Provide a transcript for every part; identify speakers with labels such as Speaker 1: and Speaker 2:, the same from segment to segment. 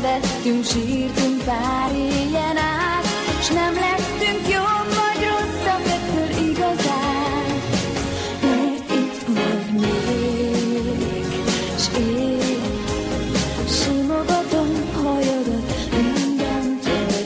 Speaker 1: nevettünk, sírtunk pár éjjel át, s nem lettünk jobb vagy rosszabb ettől igazán. Mert itt vagy még, s én simogatom hajadat mindentől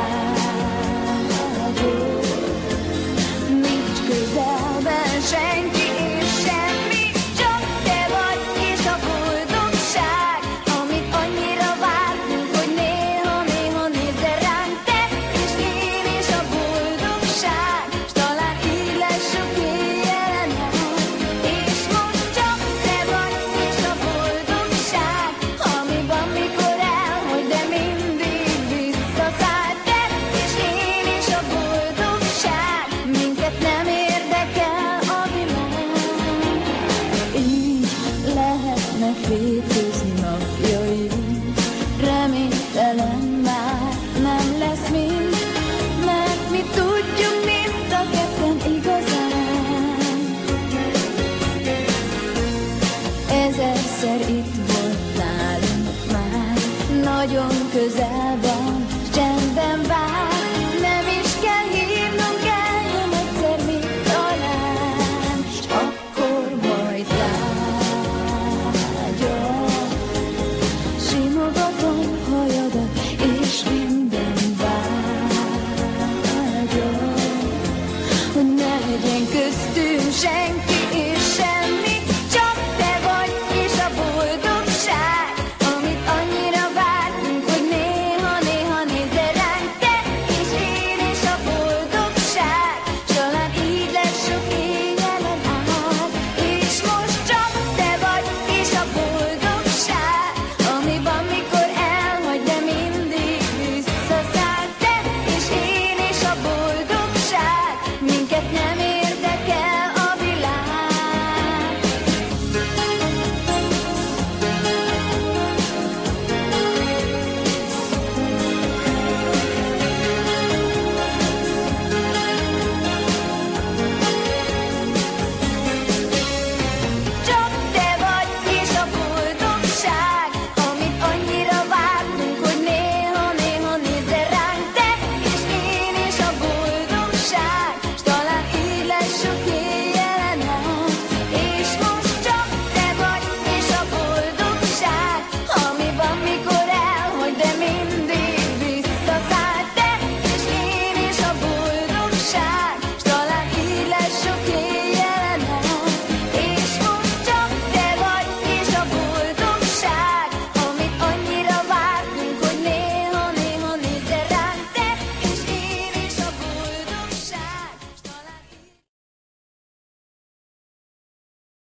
Speaker 1: távol. Nincs közelben senki és semmi, csak te vagy és a boldogság, amit annyira vártunk, hogy néha-néha nézze ránk. Te és én és a boldogság, s talán így lesz sok éjjelen át. És most csak te vagy és a boldogság, ami van, mikor elhagy, de mindig visszaszáll. Te és én és a boldogság, minket nem érdekel a világ. Így lehetnek hétközi napjaink, reménytelen már nem lesz mind, mert mi tudjuk mind a ketten igazán. Ezerszer itt volt nálunk már, nagyon közel van